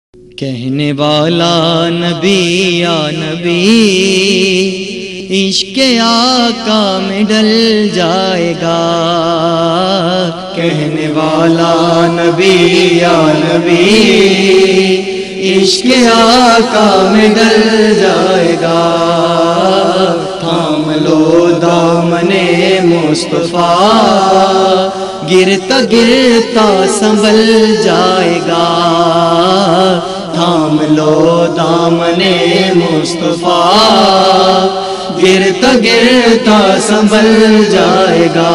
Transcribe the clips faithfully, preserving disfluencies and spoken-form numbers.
کہنے والا نبی یا نبی عشق آقا میں ڈل جائے گا. کہنے والا نبی یا نبی عشق آقا میں ڈل جائے گا. تھام لو دامن مصطفیٰ گرتا گرتا سنبھل جائے گا. تھام لو دامن مصطفیٰ گرتا گرتا سنبھل جائے گا.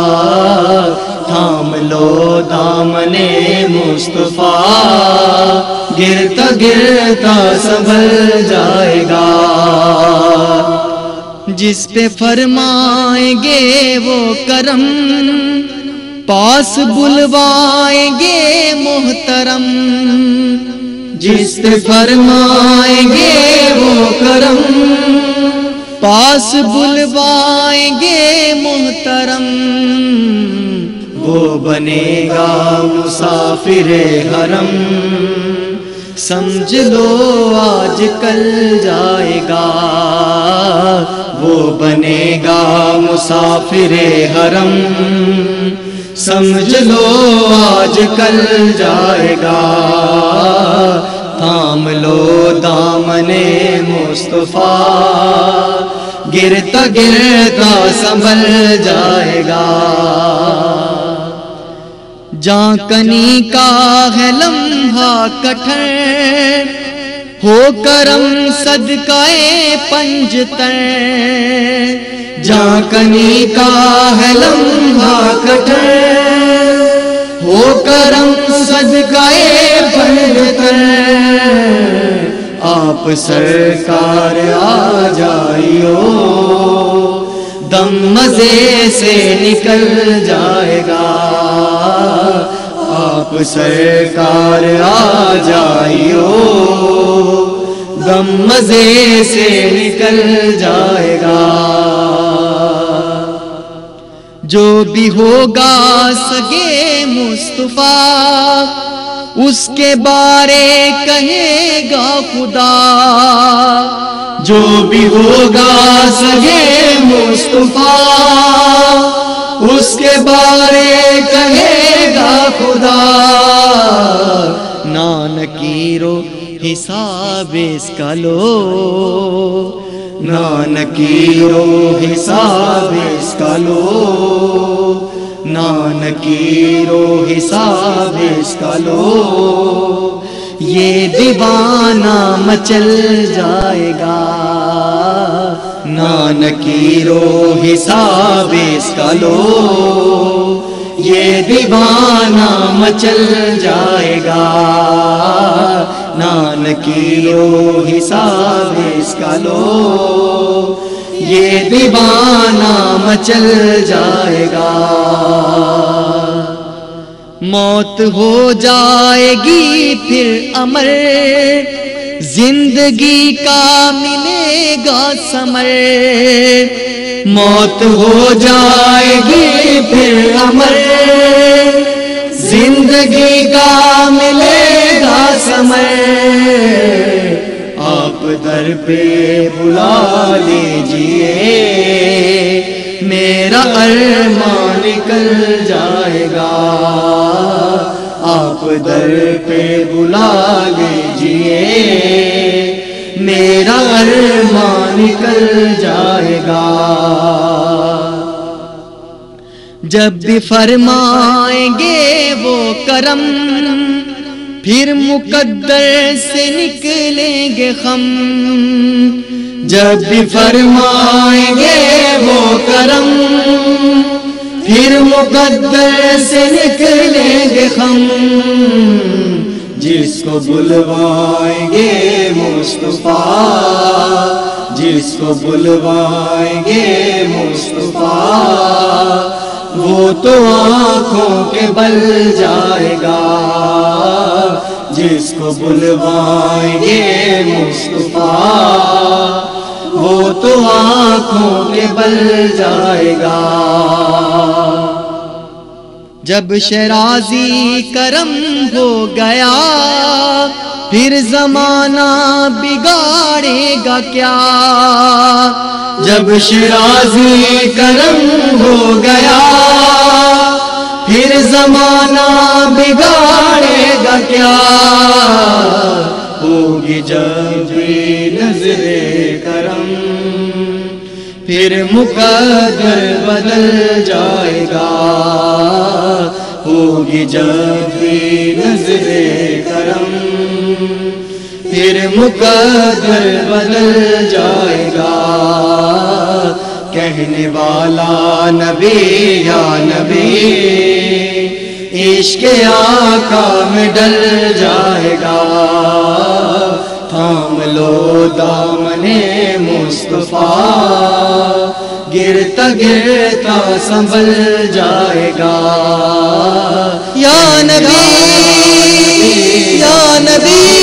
تھام لو دامن مصطفیٰ گرتا گرتا سنبھل جائے گا. جس پہ فرمائیں گے وہ کرم پاس بلوائیں گے محترم. جس پہ فرمائیں گے وہ کرم پاس بلوائیں گے محترم. وہ بنے گا مسافر حرم سمجھ لو آج کل جائے گا. وہ بنے گا مسافر حرم سمجھ لو آج کل جائے گا. تھام لو دامن مصطفیٰ گرتا گرتا سنبھل جائے گا. جاں کنی کا ہے لمحہ کٹھر ہو کرم صدقہ پنجتر. جاں کنی کا ہے لمحہ کٹھر ہو کرم صدقہ پنجتر. آپ سرکار آ جائیو دم مزے سے نکل جائے گا. آپ سرکار آ جائیو دم مزے سے نکل جائے گا. جو بھی ہوگا سگے مصطفیٰ اس کے بارے کہے گا خدا. جو بھی ہوگا سگے مصطفیٰ اس کے بارے کہے گا خدا. نانکیرو حساب اس کا لو نانکیرو حساب اس کا لو نانکیرو حساب اس کا لو. یہ دیوانہ مچل جائے گا. نانکیرو حساب اس کا لو یہ دیوانہ مچل جائے گا. نانکیرو حساب اس کا لو یہ دیوانہ مچل جائے گا. موت ہو جائے گی پھر امر زندگی کا ملے گا ثمر. موت ہو جائے گی پھر امر زندگی کا ملے گا ثمر. آپ در پہ بلا لیجئے میرا ارمان نکل جائے گا. آپ در پہ بلا لیجئے میرا ارمان نکل جائے گا. جب بھی فرمائیں گے وہ کرم پھر مقدر سے نکلیں گے ہم. جب بھی فرمائیں گے وہ کرم پھر مقدر سے نکلیں گے ہم. جس کو بلوائیں گے مصطفیٰ جس کو بلوائیں گے مصطفیٰ وہ تو آنکھوں کے بل جائے گا. جس کو بلوائیں گے مصطفیٰ وہ تو آنکھوں کے بل جائے گا. جب شرازی کرم ہو گیا پھر زمانہ بگاڑے گا کیا؟ جب شیرازی کرم ہو گیا پھر زمانہ بگاڑے گا کیا؟ ہوگی جب بھی نظر کرم پھر مقدر بدل جائے گا۔ ہوگی جب بھی نظر کرم پھر مقدر بدل جائے گا۔ کہنے والا نبی یا نبی عشق آقا میں ڈل جائے گا۔ تھام لو دامن مصطفیٰ گرتا گرتا سنبھل جائے گا۔ یا نبی یا نبی